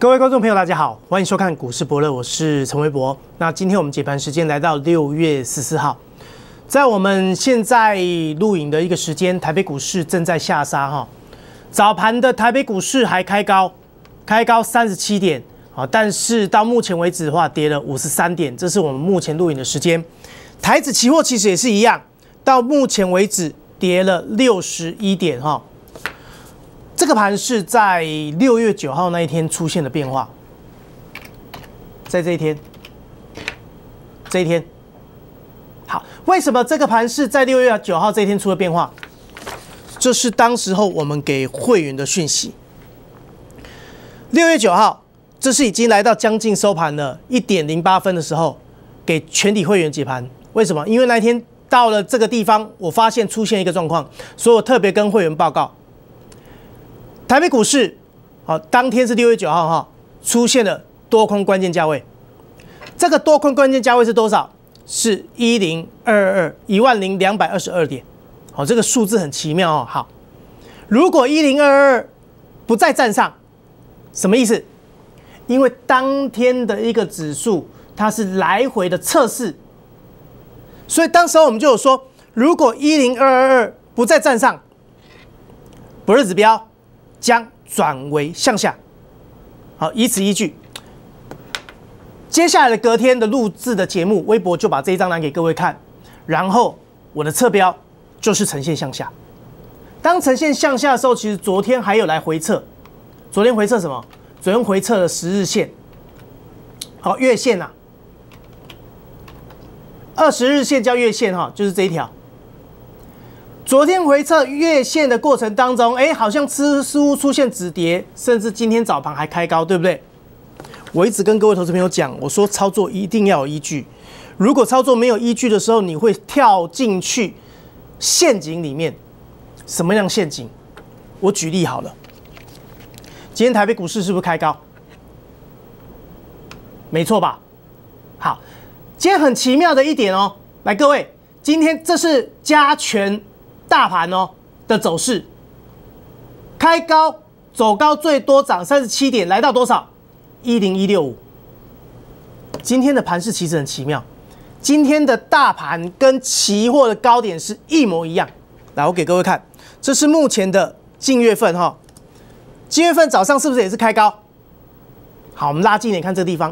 各位观众朋友，大家好，欢迎收看股市伯乐，我是陈维博。那今天我们解盘时间来到6月14号，在我们现在录影的一个时间，台北股市正在下杀哈。早盘的台北股市还开高37点啊，但是到目前为止的话，跌了53点，这是我们目前录影的时间。台指期货其实也是一样，到目前为止跌了61点哈。这个盘是在6月9号那一天出现的变化，在这一天，好，为什么这个盘是在6月9号这一天出了变化？这是当时候我们给会员的讯息。6月9号，这是已经来到将近收盘了1点08分的时候，给全体会员解盘。为什么？因为那一天到了这个地方，我发现出现一个状况，所以我特别跟会员报告。台北股市，好，当天是6月9号哈，出现了多空关键价位。这个多空关键价位是多少？是10222，10222点。好，这个数字很奇妙哦。好，如果10222不再站上，什么意思？因为当天的一个指数它是来回的测试，所以当时候我们就有说，如果10222不再站上，不是指标。将转为向下，好，以此依据，接下来的隔天的录制的节目，微博就把这一张拿给各位看，然后我的侧标就是呈现向下。当呈现向下的时候，其实昨天还有来回测，昨天回测什么？昨天回测了10日线，好，月线啊，20日线叫月线哈，就是这一条。昨天回测月线的过程当中，好像似乎出现止跌，甚至今天早盘还开高，对不对？我一直跟各位投资朋友讲，我说操作一定要有依据，如果操作没有依据的时候，你会跳进去陷阱里面。什么样陷阱？我举例好了，今天台北股市是不是开高？没错吧？好，今天很奇妙的一点哦，来各位，今天这是加权大盘哦的走势，开高走高，最多涨37点，来到多少？10165。今天的盘势其实很奇妙，今天的大盘跟期货的高点是一模一样。来，我给各位看，这是目前的近月份哈，近月份早上是不是也是开高？好，我们拉近一点看这个地方，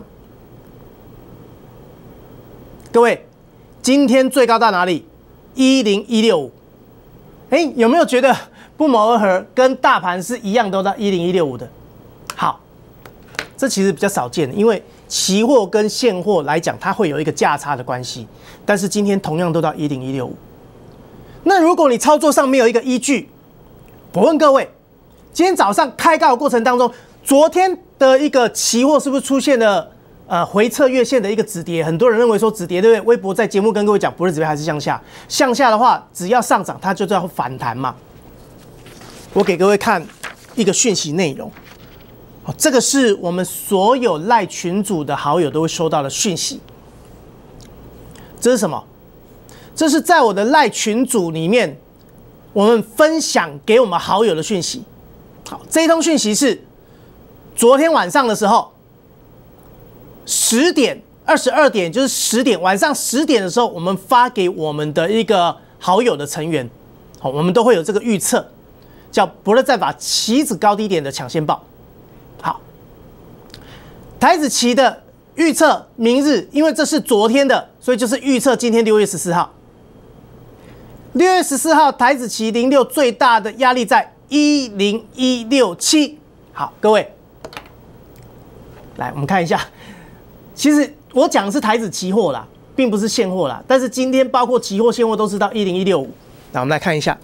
各位，今天最高到哪里？10165。有没有觉得不谋而合，跟大盘是一样都到10165的？好，这其实比较少见，因为期货跟现货来讲，它会有一个价差的关系。但是今天同样都到10165。那如果你操作上没有一个依据，我问各位，今天早上开高的过程当中，昨天的一个期货是不是出现了回测月线的一个止跌？很多人认为说止跌，对不对？微博在节目跟各位讲，不是指标还是向下。向下的话，只要上涨，它就要反弹嘛。我给各位看一个讯息内容，这个是我们所有赖群组的好友都会收到的讯息。这是什么？这是在我的赖群组里面，我们分享给我们好友的讯息。好，这一通讯息是昨天晚上的时候。10点22点就是10点，晚上10点的时候，我们发给我们的一个好友的成员，好，我们都会有这个预测，叫伯乐战法期指高低点的抢先报。好，台指期的预测明日，因为这是昨天的，所以就是预测今天6月14号。6月14号台指期06最大的压力在10167。好，各位，来我们看一下。其实我讲的是台指期货啦，并不是现货啦。但是今天包括期货、现货都是到10165。那我们来看一下，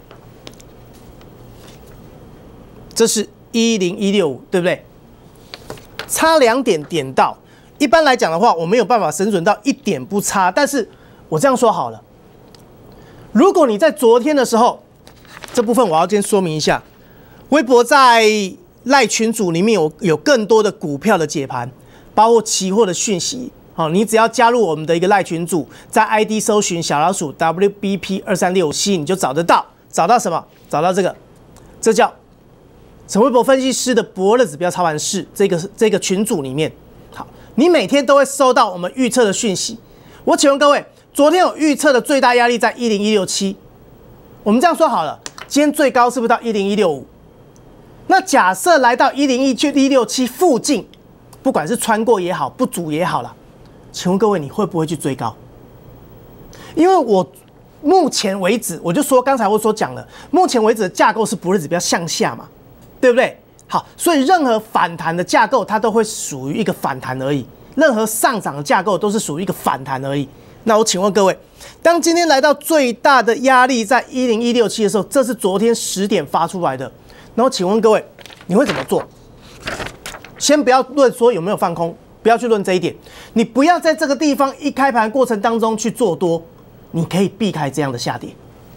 这是10165，对不对？差2点点到。一般来讲的话，我没有办法神准到1点不差。但是我这样说好了，如果你在昨天的时候，这部分我要先说明一下，微博在赖群组里面有更多的股票的解盘。包括期货的讯息，好，你只要加入我们的一个赖群组，在 ID 搜寻小老鼠 WBP2365，你就找得到。找到什么？找到这个，这叫陈微博分析师的伯乐指标操盘室这个群组里面，好，你每天都会收到我们预测的讯息。我请问各位，昨天有预测的最大压力在10167，我们这样说好了，今天最高是不是到10165？那假设来到10167附近，不管是穿过也好，不足也好啦，请问各位你会不会去追高？因为我目前为止，我就说刚才我所讲了，目前为止的架构是伯乐指标向下嘛，对不对？好，所以任何反弹的架构它都会属于一个反弹而已，任何上涨的架构都是属于一个反弹而已。那我请问各位，当今天来到最大的压力在10167的时候，这是昨天10点发出来的。然后请问各位，你会怎么做？先不要论说有没有放空，不要去论这一点。你不要在这个地方一开盘过程当中去做多，你可以避开这样的下跌。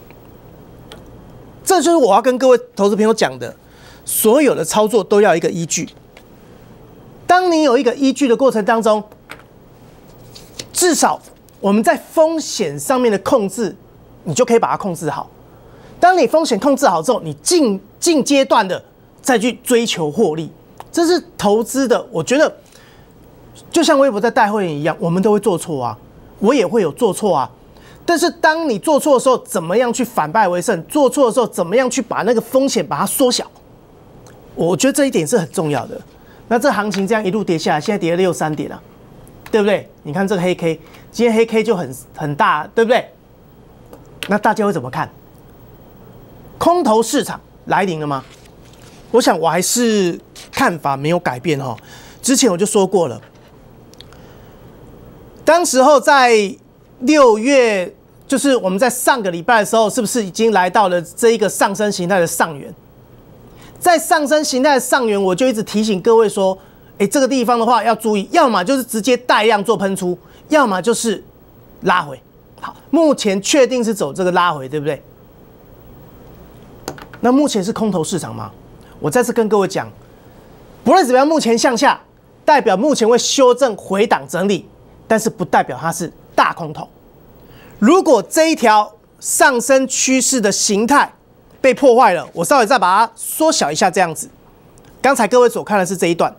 这就是我要跟各位投资朋友讲的，所有的操作都要一个依据。当你有一个依据的过程当中，至少我们在风险上面的控制，你就可以把它控制好。当你风险控制好之后，你进阶段的再去追求获利，这是投资的。我觉得就像微博在带会员一样，我们都会做错啊，我也会有做错啊。但是当你做错的时候，怎么样去反败为胜？做错的时候，怎么样去把那个风险把它缩小？我觉得这一点是很重要的。那这行情这样一路跌下来，现在跌了63点啊，对不对？你看这个黑 K， 今天黑 K 就很大，对不对？那大家会怎么看？空头市场来临了吗？我想我还是看法没有改变哈。之前我就说过了，当时候在6月，就是我们在上个礼拜的时候，是不是已经来到了这一个上升形态的上缘？在上升形态的上缘，我就一直提醒各位说，这个地方的话要注意，要么就是直接带量做喷出，要么就是拉回。好，目前确定是走这个拉回，对不对？那目前是空头市场吗？我再次跟各位讲，伯乐指标目前向下，代表目前会修正回档整理，但是不代表它是大空头。如果这一条上升趋势的形态被破坏了，我稍微再把它缩小一下，这样子。刚才各位所看的是这一段，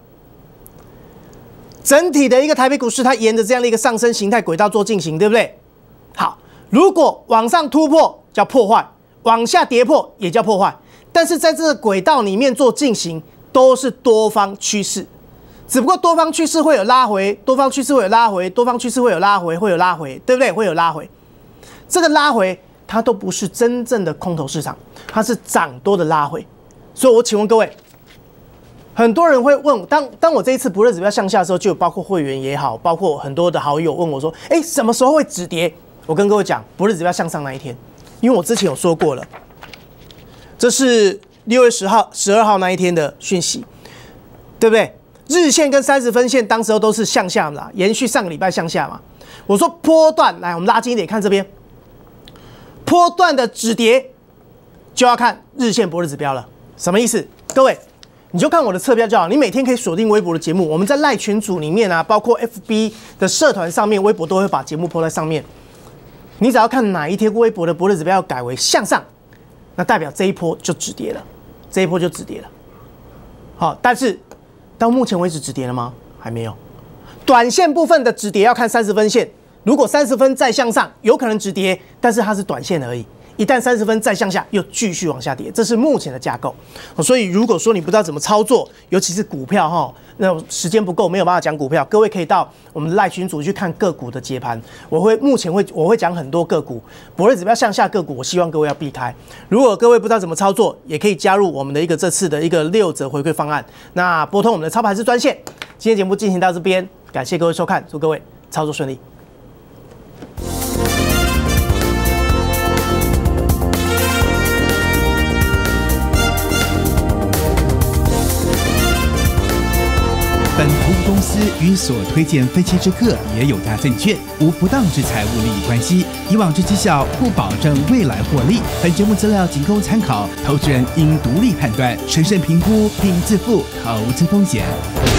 整体的一个台北股市，它沿着这样的一个上升形态轨道做进行，对不对？好，如果往上突破叫破坏，往下跌破也叫破坏，但是在这个轨道里面做进行都是多方趋势，只不过多方趋势会有拉回，多方趋势会有拉回，多方趋势会有拉回，会有拉回，对不对？会有拉回，这个拉回它都不是真正的空头市场，它是涨多的拉回。所以我请问各位，很多人会问，当我这一次伯乐指标向下的时候，就有包括会员也好，包括很多的好友问我说，什么时候会止跌？我跟各位讲，伯乐指标向上那一天，因为我之前有说过了，这是6月10号、12号那一天的讯息，对不对？日线跟30分线当时候都是向下嘛，延续上个礼拜向下嘛。我说波段，来我们拉近一点看这边，波段的止跌就要看日线伯乐指标了。什么意思？各位，你就看我的侧标就好。你每天可以锁定微博的节目，我们在赖群组里面啊，包括 FB 的社团上面，微博都会把节目po在上面。你只要看哪一天微博的伯乐指标要改为向上，那代表这一波就止跌了，这一波就止跌了。好，但是到目前为止止跌了吗？还没有。短线部分的止跌要看30分线，如果30分再向上，有可能止跌，但是它是短线而已。一旦30分再向下，又继续往下跌，这是目前的架构。所以如果说你不知道怎么操作，尤其是股票哈，那时间不够，没有办法讲股票，各位可以到我们的赖群组去看个股的解盘。目前我会讲很多个股，伯乐指标向下个股，我希望各位要避开。如果各位不知道怎么操作，也可以加入我们的这次的6折回馈方案。那拨通我们的操盘师专线。今天节目进行到这边，感谢各位收看，祝各位操作顺利。 本投资公司与所推荐分期之客也有大证券，无不当之财务利益关系。以往之绩效不保证未来获利。本节目资料仅供参考，投资人应独立判断、审慎评估并自负投资风险。